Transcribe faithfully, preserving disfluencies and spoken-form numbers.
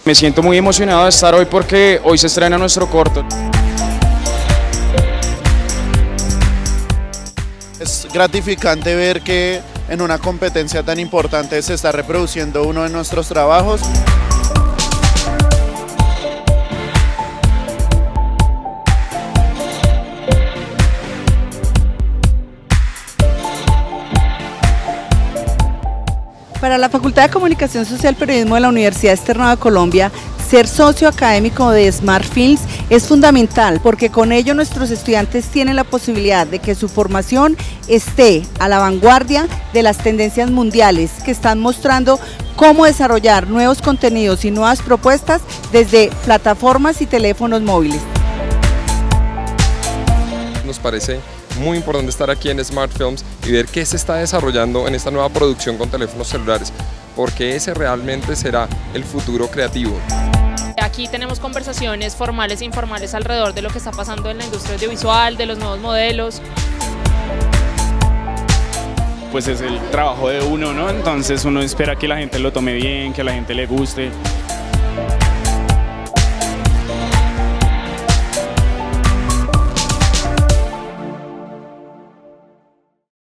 Me siento muy emocionado de estar hoy porque hoy se estrena nuestro corto. Es gratificante ver que en una competencia tan importante se está reproduciendo uno de nuestros trabajos. Para la Facultad de Comunicación Social y Periodismo de la Universidad Externada de Colombia, ser socio académico de Smart Films es fundamental porque con ello nuestros estudiantes tienen la posibilidad de que su formación esté a la vanguardia de las tendencias mundiales que están mostrando cómo desarrollar nuevos contenidos y nuevas propuestas desde plataformas y teléfonos móviles. Nos parece muy importante estar aquí en Smart Films y ver qué se está desarrollando en esta nueva producción con teléfonos celulares, porque ese realmente será el futuro creativo. Aquí tenemos conversaciones formales e informales alrededor de lo que está pasando en la industria audiovisual, de los nuevos modelos. Pues es el trabajo de uno, ¿no? Entonces uno espera que la gente lo tome bien, que a la gente le guste.